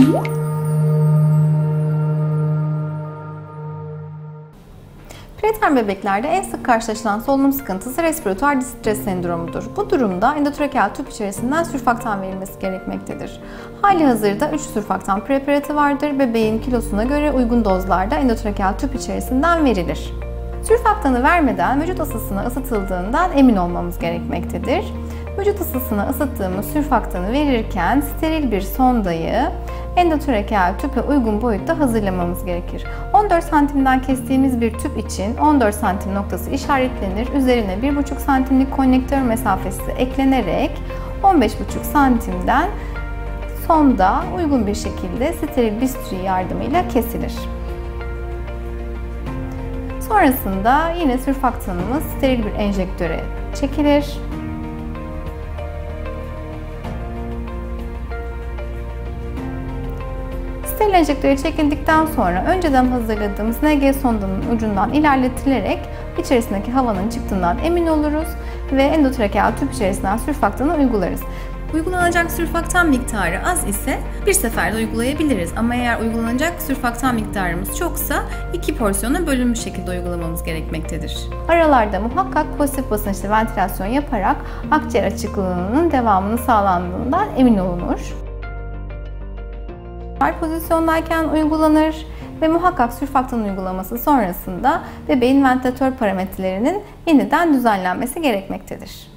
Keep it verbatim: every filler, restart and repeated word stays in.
Preterm bebeklerde en sık karşılaşılan solunum sıkıntısı respiratuar distres sendromudur. Bu durumda endotrakeal tüp içerisinden sürfaktan verilmesi gerekmektedir. Halihazırda üç sürfaktan preparatı vardır. Bebeğin kilosuna göre uygun dozlarda endotrakeal tüp içerisinden verilir. Sürfaktanı vermeden vücut ısısına ısıtıldığından emin olmamız gerekmektedir. Vücut ısısına ısıttığımız sürfaktanı verirken steril bir sondayı endotrakeal tüpe uygun boyutta hazırlamamız gerekir. on dört santimden kestiğimiz bir tüp için on dört santim noktası işaretlenir. Üzerine bir buçuk santimlik konnektör mesafesi eklenerek on beş buçuk santimden sonda uygun bir şekilde steril bisturi yardımıyla kesilir. Sonrasında yine sürfaktanımız steril bir enjektöre çekilir. Steril enjektöre çekildikten sonra önceden hazırladığımız N G sondanın ucundan ilerletilerek içerisindeki havanın çıktığından emin oluruz ve endotrakeal tüp içerisinden sürfaktanı uygularız. Uygulanacak sürfaktan miktarı az ise bir seferde uygulayabiliriz ama eğer uygulanacak sürfaktan miktarımız çoksa iki porsiyona bölünmüş şekilde uygulamamız gerekmektedir. Aralarda muhakkak pozitif basınçlı ventilasyon yaparak akciğer açıklığının devamını sağlandığından emin olunur. Pozisyondayken uygulanır ve muhakkak sürfaktan uygulaması sonrasında bebeğin ventilatör parametrelerinin yeniden düzenlenmesi gerekmektedir.